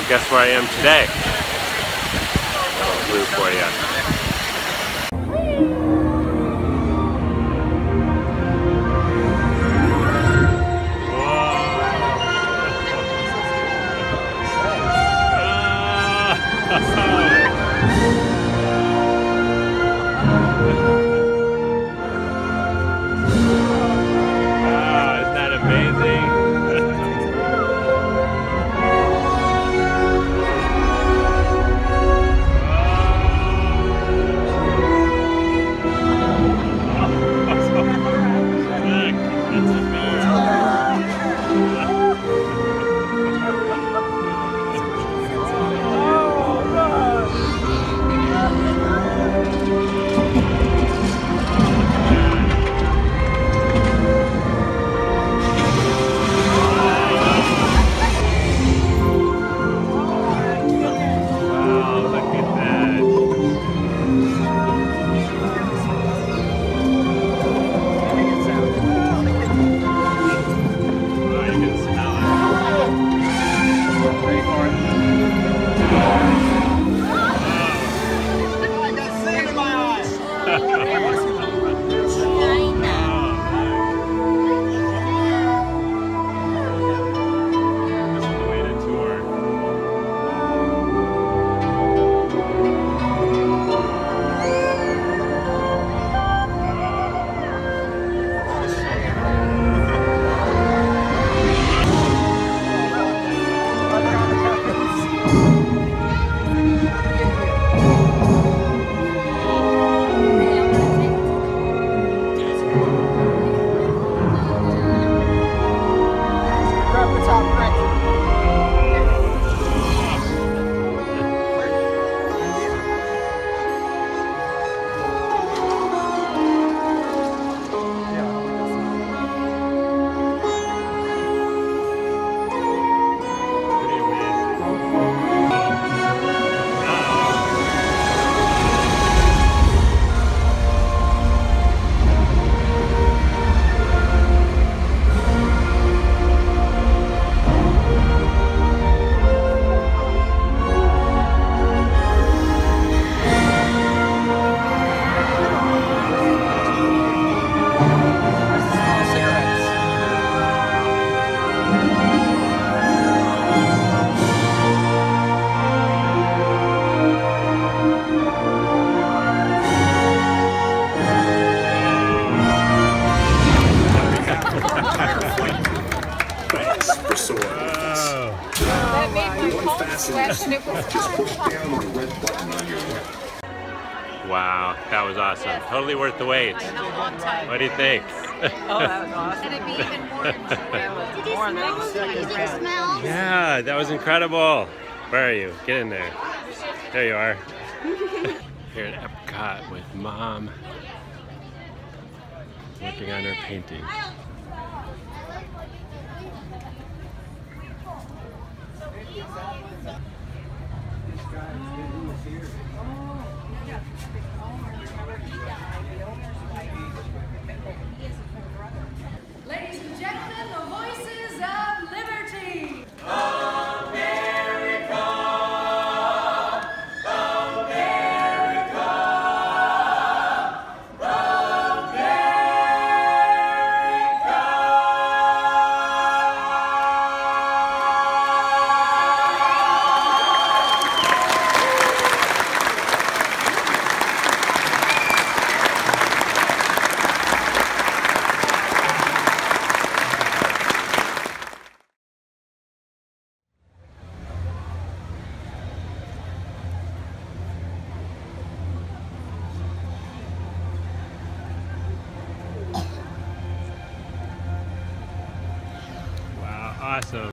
guess where I am today? Blue for you. That made my palms sweat and it was Just push down on the red button on your left. Wow, that was awesome. Totally worth the wait. What do you think? Oh, that was awesome. And it'd be even more enjoyable. Did you smell? Yeah, that was incredible. Where are you? Get in there. There you are. Here at Epcot with Mom, working on her painting. Ladies and gentlemen, the voices of liberty. Awesome.